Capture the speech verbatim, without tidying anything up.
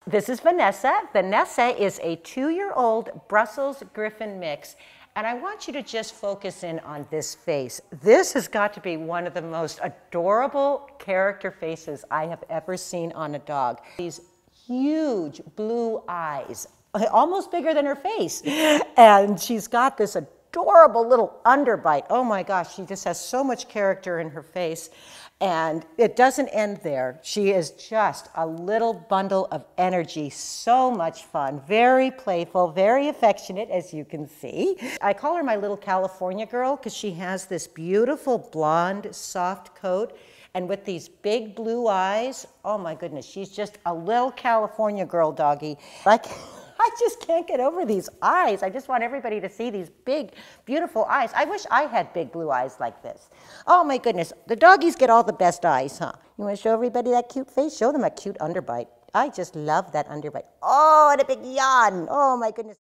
This is Vanessa. Vanessa is a two-year-old Brussels Griffon mix, and I want you to just focus in on this face. This has got to be one of the most adorable character faces I have ever seen on a dog. These huge blue eyes, almost bigger than her face, and she's got this adorable little underbite. Oh my gosh, she just has so much character in her face. And it doesn't end there. She is just a little bundle of energy, so much fun, very playful, very affectionate, as you can see. I call her my little California girl because she has this beautiful blonde, soft coat, and with these big blue eyes, oh my goodness, she's just a little California girl doggy. Like, I just can't get over these eyes. I just want everybody to see these big, beautiful eyes. I wish I had big blue eyes like this. Oh my goodness, the doggies get all the best eyes, huh? You want to show everybody that cute face? Show them a cute underbite. I just love that underbite. Oh, and a big yawn. Oh my goodness.